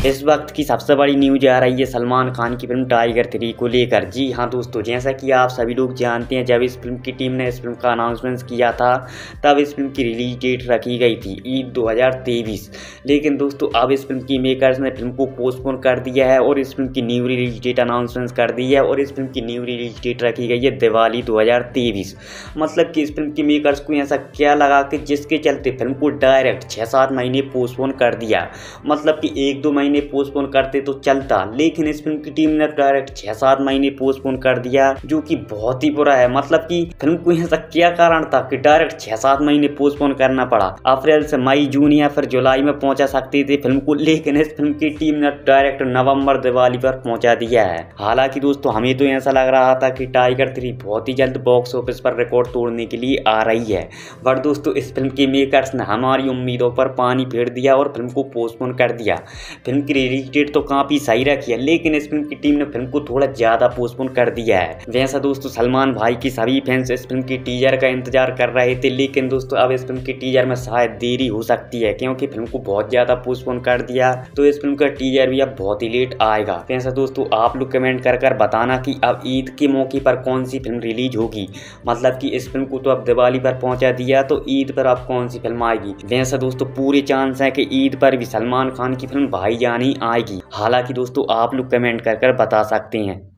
इस वक्त की सबसे बड़ी न्यूज आ रही है सलमान खान की फिल्म टाइगर 3 को लेकर। जी हाँ दोस्तों, जैसा कि आप सभी लोग जानते हैं, जब इस फिल्म की टीम ने इस फिल्म का अनाउंसमेंट किया था तब इस फिल्म की रिलीज डेट रखी गई थी ईद 2023। लेकिन दोस्तों अब इस फिल्म की मेकर्स ने फिल्म को पोस्टपोन कर दिया है और इस फिल्म की न्यू रिलीज डेट अनाउंसमेंट कर दी है और इस फिल्म की न्यू रिलीज डेट रखी गई है दिवाली 2023। मतलब कि इस फिल्म की मेकर्स को ऐसा क्या लगा कि जिसके चलते फिल्म को डायरेक्ट 6-7 महीने पोस्टपोन कर दिया। मतलब कि 1-2 महीने पोस्टपोन करते तो चलता, लेकिन इस फिल्म की टीम ने डायरेक्ट 6-7 महीने पोस्टपोन कर दिया, जो कि बहुत ही बुरा है। मतलब कि फिल्म को ऐसा क्या कारण था कि डायरेक्ट 6-7 महीने पोस्टपोन करना पड़ा। अप्रैल से मई, जून या फिर जुलाई में पहुंचा सकती थी फिल्म को, लेकिन इस फिल्म की टीम ने डायरेक्ट नवंबर दिवाली पर पहुंचा दिया है। हालांकि दोस्तों हमें तो ऐसा लग रहा था कि टाइगर 3 बहुत ही जल्द बॉक्स ऑफिस पर रिकॉर्ड तोड़ने के लिए आ रही है, बट दोस्तों इस फिल्म के मेकर्स ने हमारी उम्मीदों पर पानी फेर दिया और फिल्म को पोस्टपोन कर दिया। फिल्म की रिलीज डेट तो काफ़ी सही रखी है, लेकिन इस फिल्म की टीम ने फिल्म को थोड़ा ज़्यादा पोस्टपोन कर दिया है। वैसा दोस्तों सलमान भाई की सभी फैंस इस फिल्म की टीजर का इंतजार कर रहे थे, लेकिन दोस्तों अब इस फिल्म की टीजर में शायद देरी हो सकती है, क्योंकि फिल्म को बहुत ज़्यादा पोस्टपोन कर दिया, तो इस फिल्म का टीजर भी अब बहुत ही लेट आएगा। वैसा दोस्तों आप लोग कमेंट कर बताना कि अब ईद के मौके पर कौन सी फिल्म रिलीज होगी। मतलब कि इस फिल्म को तो अब दिवाली पर पहुंचा दिया, तो ईद पर अब कौन सी फिल्म आएगी। वैसा दोस्तों पूरे चांस है कि ईद पर भी सलमान खान की फिल्म भाईजान ही आएगी। हालांकि दोस्तों आप लोग कमेंट कर बता सकते हैं।